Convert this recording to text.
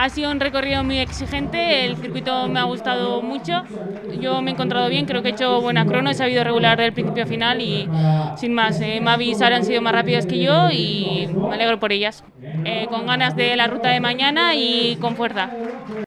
Ha sido un recorrido muy exigente, el circuito me ha gustado mucho, yo me he encontrado bien, creo que he hecho buena crono, he sabido regular del principio a final y sin más, Mavi y Sara han sido más rápidas que yo y me alegro por ellas. Con ganas de la ruta de mañana y con fuerza.